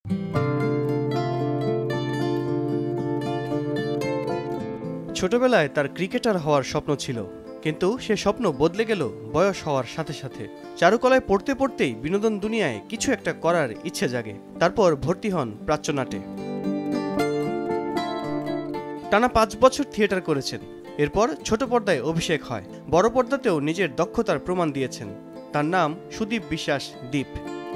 ছোটবেলায় তার ক্রিকেটার হওয়ার স্বপ্ন ছিল, কিন্তু সে স্বপ্ন বদলে গেল বয়স হওয়ার সাথে সাথে। চারুকলায় পড়তে পড়তেই বিনোদন দুনিয়ায় কিছু একটা করার ইচ্ছে জাগে। তারপর ভর্তি হন প্রাচ্যনাটে। টানা 5 বছর থিয়েটার করেছেন। এরপর ছোট পর্দায় অভিষেক হয়। বড় পর্দাতেও নিজের দক্ষতার প্রমাণ দিয়েছেন। তার নাম সুদীপ বিশ্বাস দীপ।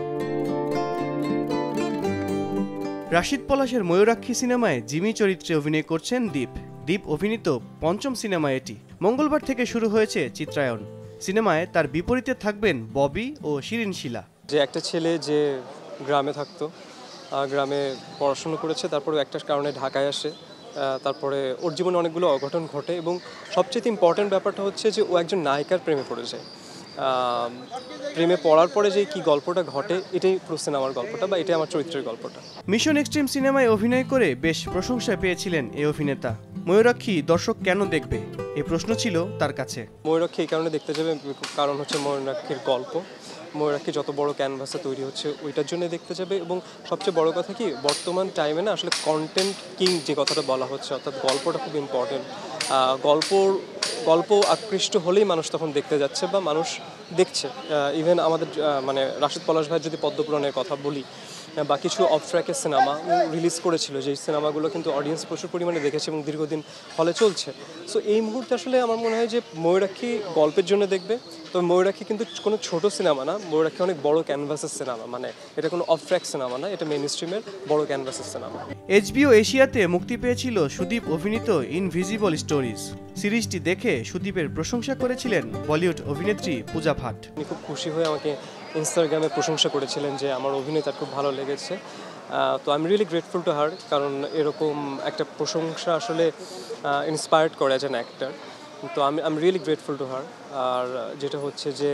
রাশিদ পলাশের ময়ূরাক্ষী সিনেমায় জিমি চরিত্রে অভিনয় করছেন দীপ। দীপ অভিনীত 5ম সিনেমা এটি। মঙ্গলবার থেকে শুরু হয়েছে চিত্রায়ন। সিনেমায় তার বিপরীতে থাকবেন ববি ও শিরিন শিলা। যে একটা ছেলে যে গ্রামে থাকতো, গ্রামে পড়াশুনো করেছে, তারপরে একটা কারণে ঢাকায় আসে, তারপরে ওর জীবনে অনেকগুলো অঘটন ঘটে এবং সবচেয়ে ইম্পর্টেন্ট ব্যাপারটা হচ্ছে যে ও একজন নায়িকার প্রেমে পড়ে যায়। প্রেমে পড়ার পরে যে কি গল্পটা ঘটে, এটাই পুরো সিনেমার গল্পটা বা এটাই আমার চরিত্রের গল্পটা। মিশন এক্সট্রিম সিনেমায় অভিনয় করে বেশ প্রশংসা পেয়েছিলেন এই অভিনেতা। ময়ূরাক্ষী দর্শক কেন দেখবে, এই প্রশ্ন ছিল তার কাছে। ময়ূরাক্ষী এই কারণে দেখতে যাবে, কারণ হচ্ছে ময়ূরাক্ষীর গল্প। ময়ূরাক্ষী যত বড় ক্যানভাসে তৈরি হচ্ছে ওইটার জন্য দেখতে যাবে। এবং সবচেয়ে বড় কথা কি, বর্তমান টাইমে না আসলে কন্টেন্ট কিং যে কথাটা বলা হচ্ছে, অর্থাৎ গল্পটা খুব ইম্পর্টেন্ট। গল্প আকৃষ্ট হলেই মানুষ তখন দেখতে যাচ্ছে বা মানুষ দেখছে। ইভেন আমাদের মানে রাশিদ পলাশ ভাইয়ের যদি পদ্মপুরাণের কথা বলি বা কিছু অফ ট্র্যাকের সিনেমা রিলিজ করেছিল, যেই সিনেমাগুলো কিন্তু অডিয়েন্স প্রচুর পরিমাণে দেখেছে এবং দীর্ঘদিন হলে চলছে। সো এই মুহূর্তে আসলে আমার মনে হয় যে ময়ূরাক্ষী গল্পের জন্য দেখবে। তবে ময়ূরাক্ষী কিন্তু কোনো ছোট সিনেমা না, ময়ূরাক্ষী অনেক বড় ক্যানভাসের সিনেমা। মানে এটা কোনো অফ ট্র্যাক সিনেমা না, এটা মেইন স্ট্রিমের বড় ক্যানভাসের সিনেমা। HBO এশিয়াতে মুক্তি পেয়েছিল সুদীপ অভিনীত ইনভিজিবল স্টোরিজ। সিরিজটি দেখে সুদীপের প্রশংসা করেছিলেন বলিউড অভিনেত্রী পূজা ভাট। উনি খুব খুশি হয়ে আমাকে ইনস্টাগ্রামে প্রশংসা করেছিলেন যে আমার অভিনয় তার খুব ভালো লেগেছে। তো I am really grateful to her, কারণ এরকম একটা প্রশংসা আসলে ইন্সপায়ার্ড করে অ্যাজ অ্যান অ্যাক্টর। তো I am really grateful to her. আর যেটা হচ্ছে যে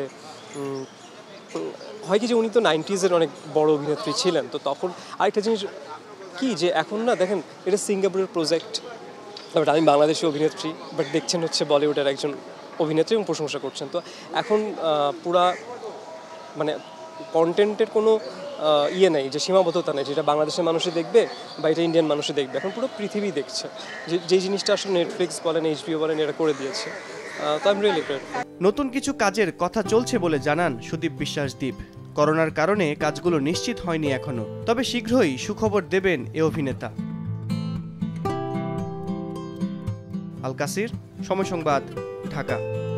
হয় কি যে উনি তো 90s অনেক বড় অভিনেত্রী ছিলেন, তো তখন আরেকটা জিনিস কি যে এখন না দেখেন এটা সিঙ্গাপুরের প্রজেক্ট, বাট আমি বাংলাদেশি অভিনেত্রী, বাট দেখছেন হচ্ছে বলিউডের একজন অভিনেত্রী এবং প্রশংসা করছেন। তো এখন পুরা মানে কন্টেন্টের কোনো নেই, যে সীমাবদ্ধতা নেই, যেটা বাংলাদেশের মানুষই দেখবে বা এটা ইন্ডিয়ান মানুষই দেখবে। এখন পুরো পৃথিবী দেখছে, যে জিনিসটা আসলে নেটফ্লিক্স বলেন, HBO বলেন, এরা করে দিয়েছে। তো আই এম রিয়েলি গ্রেটফুল। নতুন কিছু কাজের কথা চলছে বলে জানান সুদীপ বিশ্বাস দীপ। করোনার কারণে কাজগুলো নিশ্চিত হয়নি এখনো, তবে শীঘ্রই সুখবর দেবেন এ অভিনেতা। আল কাসির, সময় সংবাদ, ঢাকা।